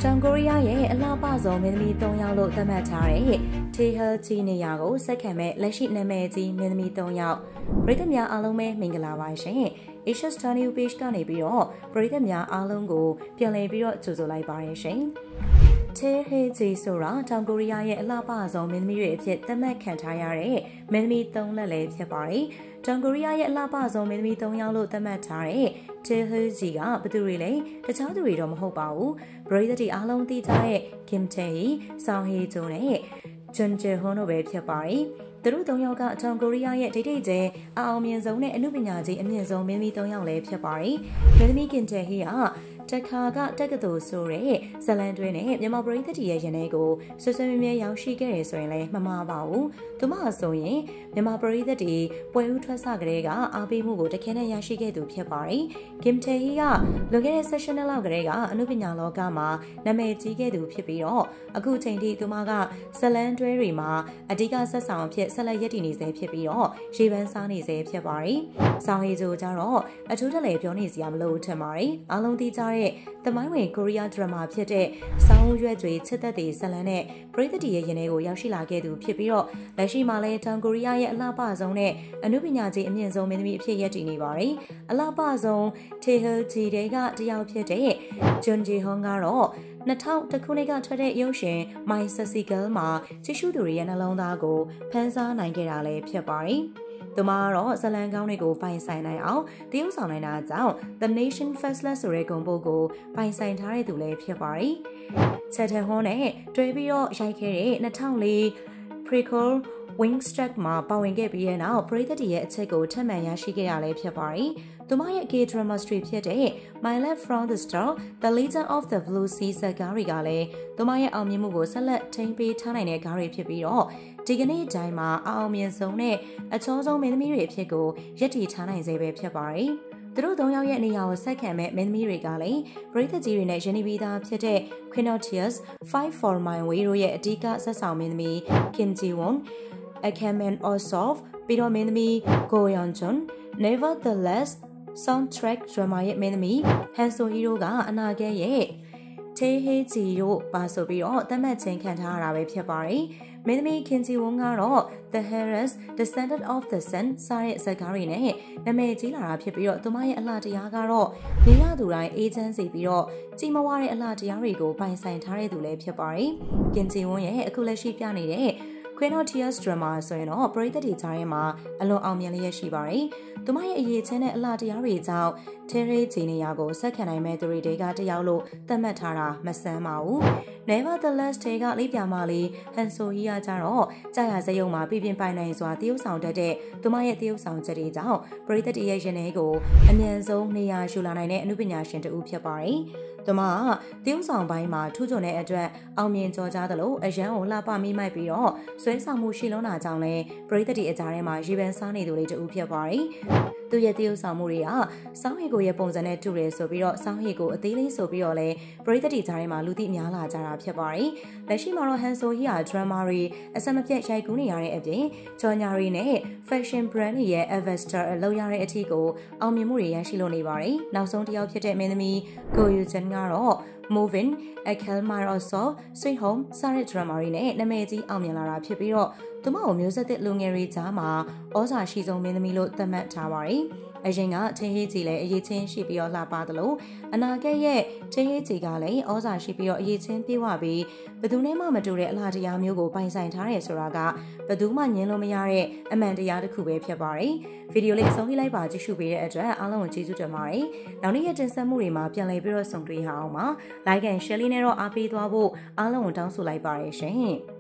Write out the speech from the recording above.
တောင်ကိုရီးယားရဲ့အလှပဆုံးမင်းသမီး3ယောက်လို့သတ်မှတ်ထားတဲ့တေဟယ်ဂျီနေရာကိုဆက်ခံမဲ့လက်ရှိနာမည်ကြီးမင်းသမီး3ယောက်ပရိသတ်များအားလုံးပဲမင်္ဂလာပါရှင်။ Asia Star New Page ကနေပြီးတော့ပရိသတ်များအားလုံးကိုပြန်လည်ပြီးတော့ကြိုဆိုလိုက်ပါရရှင်။တေဟယ်ဂျီဆိုတာတောင်ကိုရီးယားရဲ့အလှပဆုံးမင်းသမီးတွေအဖြစ်သတ်မှတ်ခံထားရတဲ့မင်းသမီး3လက်လည်းဖြစ်ပါတယ်။တောင်ကိုရီးယားရဲ့အလှပဆုံးမင်းသမီး3ယောက်လို့သတ်မှတ်ထားတဲ့တေဟယ်ဂျီကဘယ်သူတွေလဲတခြားသူတွေတော့မဟုတ်ပါဘူးပရိသတ်တွေအားလုံးသိကြတဲ့ Kim Tae-hee, Song Hye-jun နဲ့ Jun Jae-hoon တို့ပဲဖြစ်ပါတယ်သူတို့3ယောက်ကတောင်ကိုရီးယားရဲ့ဒိတ်ဒိတ်ကျဲအောင်မြင်ဆုံးနဲ့အမှုပညာကြီးအမြင့်ဆုံးမင်းသမီး3ယောက်လည်းဖြစ်ပါတယ်မင်းသမီး Kim Tae-hee ကတခါကတက္ကသိုလ်ဆိုတဲ့ဇလန်တွဲနဲ့မြန်မာပရိသတ်တွေရဲ့ရင်ထဲကိုဆွဆွမြဲမြဲရောက်ရှိခဲ့တယ်ဆိုရင်လည်းမမှားပါဘူး။သူမဆိုရင်မြန်မာပရိသတ်တွေပွဲဦးထွက်စကလေးကအားပေးမှုကိုတခဲနဲ့ရရှိခဲ့သူဖြစ်ပါတယ်။ Kim Tae-hee ကလွန်ခဲ့တဲ့ session လောက်ကလေးကအမှုပညာလောကမှာနာမည်ကြီးခဲ့သူဖြစ်ပြီးတော့အခုချိန်ထိသူမကဇလန်တွဲတွေမှာအဓိကဆက်ဆောင်အဖြစ်ဆက်လက်ရည်တည်နေစေဖြစ်ပြီးတော့ရေပန်းစားနေစေဖြစ်ပါတယ်။ဆောင်းဟေဂျိုကြတော့အထူးတလဲပြောနေစရာမလိုထင်ပါတယ်။အားလုံးသိကြသမိုင်းဝင်ကိုရီးယားဒရမာဖြစ်တဲ့ဆောင်းရွက်တွေချစ်သက်တဲ့ဇလန်နဲ့ပရိသတ်တွေရဲ့ရင်ထဲကိုရောက်ရှိလာခဲ့သူဖြစ်ပြီးတော့လက်ရှိမှာလည်းတောင်ကိုရီးယားရဲ့အလှပဆုံးနဲ့အမှုပညာကြီးအမြင့်ဆုံးမင်းသမီးအဖြစ်ရည်တည်နေပါတယ်။အလှပဆုံးတေဟယ်ဂျီတွေကတယောက်ဖြစ်တဲ့ဂျွန်ဂျီဟွန်ကတော့2000ခုနှစ်ကထွက်တဲ့ရုပ်ရှင် My Sassy Girl မှာကြည့်ရှုသူတွေရဲ့နှလုံးသားကိုဖန်ဆားနိုင်ခဲ့တာလည်းဖြစ်ပါတယ်။သူမကတော့ဇလန်ကောင်းတွေကိုပိုင်ဆိုင်နိုင်အောင်တရုပ်ဆောင်နိုင်တာကြောင့် The Nation Fastless ဆိုတဲ့ဂုဏ်ပုဒ်ကိုပိုင်ဆိုင်ထားတဲ့သူလည်းဖြစ်ပါတယ်။ချက်ထဟွန်းနဲ့တွဲပြီးတော့ရိုက်ခဲ့တဲ့2004 Prequel Wingstruck မှာပါဝင်ခဲ့ပြီးတဲ့နောက်ပရိသတ်တွေရဲ့အချက်ကိုထပ်မံရရှိခဲ့ရလည်းဖြစ်ပါတယ်။သူမရဲ့ gay drama street ဖြစ်တဲ့ My Love from the Star, The Legend of the Blue Sea ဇာတ်ကားတွေကလည်းသူမရဲ့အောင်မြင်မှုကိုဆက်လက်ထိန်းပေးထားနိုင်တဲ့ကားတွေဖြစ်ပြီးတော့ဒီကနေ့တိုင်းမှာအောင်မြင်ဆုံးနဲ့အချောဆုံးမင်းသမီးတွေအဖြစ်ကိုရည်တည်ထားနိုင်စေပဲဖြစ်ပါတယ်။သူတို့3ယောက်ရဲ့နေရာကိုဆက်ခံမဲ့မင်းသမီးတွေကလည်းပရိသတ်ကြီးတွေနဲ့ရင်းနှီးပြီးသားဖြစ်တဲ့ Queen of Tears, Fight for My Way တို့ရဲ့အဓိကဆက်ဆောင်မင်းသမီး Kim Ji-won, Akaman Osov ပြီးတော့မင်းသမီး Go Yeon-jun, Nevertheless soundtrack drama ရဲ့မင်းသမီး Han So-hee တို့ကအနာဂတ်ရဲ့တေဟေဂျီတို့ပါဆိုပြီးတော့သတ်မှတ်ခြင်းခံထားရတာပဲဖြစ်ပါတယ်။မင်းသမီး Kim Ji-won ကတော့ The Heiress, Descendant of the Sun စတဲ့ဇာတ်ကားတွေနဲ့နာမည်ကြီးလာတာဖြစ်ပြီးတော့သူမရဲ့အလှတရားကတော့မြင်ရသူတိုင်းအေးချမ်းစေပြီးတော့ကြီးမဝတဲ့အလှတရားတွေကိုပိုင်ဆိုင်ထားတဲ့သူလည်းဖြစ်ပါတယ်။ Kim Ji-won ရဲ့အခုလက်ရှိပြနေတဲ့ Queen of Tears drama ဆိုရင်တော့ပရိသတ်တွေကြားထဲမှာအလွန်အောင်မြင်လျက်ရှိပါတယ်။သူမရဲ့အရေးချင်းတဲ့အလှတရားတွေကြောင့်တေဟယ်ဂျီနေရာကိုဆက်ခံနိုင်မဲ့သူတွေကတယောက်လို့သတ်မှတ်ထားတာမဆန်းပါဘူး။ Nevertheless တေကလေးပြမလေးဟန်ဆိုဟီယာကြတော့ကြာရစရုံမှာပြပြပိုင်နိုင်စွာတရုပ်ဆောင်တတ်တဲ့သူမရဲ့တရုပ်ဆောင်ချက်တွေကြောင့်ပရိသတ်တွေရဲ့ရင်ထဲကိုအမြန်ဆုံးနေရာယူလာနိုင်တဲ့အမှုပညာရှင်တူဖြစ်ပါတယ်။သူမကတရုပ်ဆောင်ပိုင်းမှာထူးချွန်တဲ့အတွက်အောင်မြင်ကျော်ကြားသလိုအရန်ကိုလှပမိမိုက်ပြီးတော့ဆွဲဆောင်မှုရှိလုံးတာကြောင့်လည်းပရိသတ်တွေအကြားထဲမှာရေပန်းစားနေသူလေးတူဖြစ်ပါတယ်။သူရဲ့တရုပ်ဆောင်မှုတွေကစောင်းဟေကိုရဲ့ပုံစံနဲ့တူတယ်ဆိုပြီးတော့စောင်းဟေကိုအသေးလေးဆိုပြီးတော့လည်းပရိသတ်တွေကြားထဲမှာလူသိများလာကြတာဖြစ်ပါတယ်။လက်ရှိမှာတော့ဟန်ဆိုဟီယာဒရမာတွေအစမပြတ်ရိုက်ကူးနေရတဲ့အပြင်ဂျော်ညာရီနဲ့ fashion brand တွေရဲ့ investor အလုပ်ရတဲ့အထိကိုအောင်မြင်မှုတွေရရှိလို့နေပါတယ်။နောက်ဆုံးတစ်ယောက်ဖြစ်တဲ့မင်းသမီး Go Yoo-jun ကတော့ Moving, Akelmar also, Sweet Home စတဲ့ဒရမာတွေနဲ့နာမည်ကြီးအောင်မြင်လာတာဖြစ်ပြီးတော့သူမကိုမျိုးဆက်သစ်လူငယ်တွေကြားမှာဩဇာရှိဆုံးမင်းသမီးလို့သတ်မှတ်ထားပါတယ်။အရင်ကတေဟေဂျီလည်းအရေးချင်းရှိပြီးတော့လှပသလိုအနာဂတ်ရဲ့တေဟေဂျီကလည်းဩဇာရှိပြီးတော့အရေးချင်းပြေဝပြီးဘယ်သူနဲ့မှမတူတဲ့အလားတရားမျိုးကိုပိုင်ဆိုင်ထားတယ်ဆိုတာကဘယ်သူမှညှင်းလို့မရတဲ့အမှန်တရားတစ်ခုပဲဖြစ်ပါတယ်။ဗီဒီယိုလေးအဆုံးထိလိုက်ပါကြည့်ရှုပေးတဲ့အတွက်အားလုံးကိုကျေးဇူးတင်ပါတယ်။နောက်နေ့ရဲ့တင်ဆက်မှုတွေမှာပြန်လည်ပြီးတော့ဆုံတွေ့ရအောင်ပါ။ Like and Share လေးနဲ့တော့အားပေးသွားဖို့အားလုံးကိုတောင်းဆိုလိုက်ပါရရှင်။